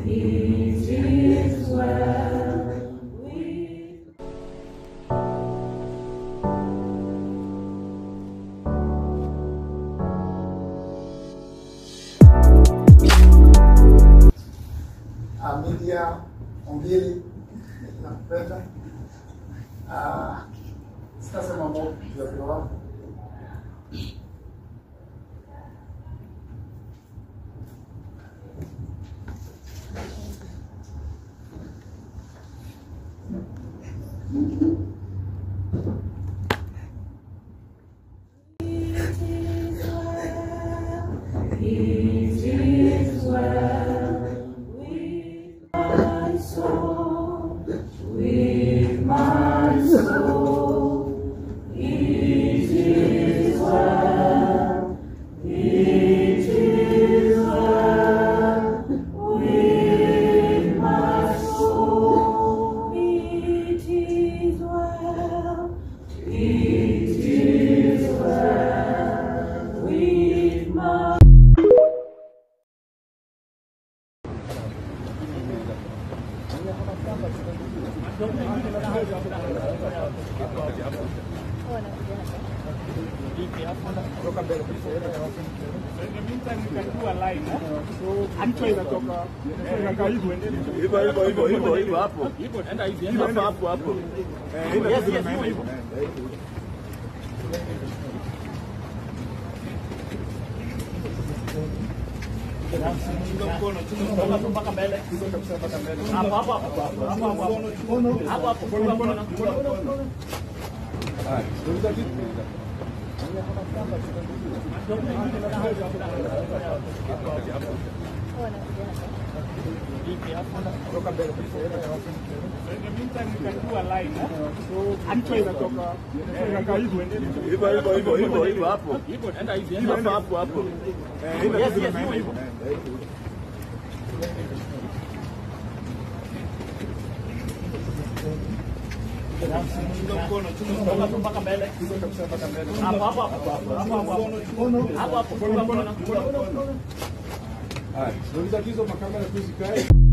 It is well. Media ongeli nakupenda. Sitasema mambo ya kwa It is well with my soul, with my soul. It is well, it is well with my soul. It is well, it is well with my Tatizo makamera tusikae.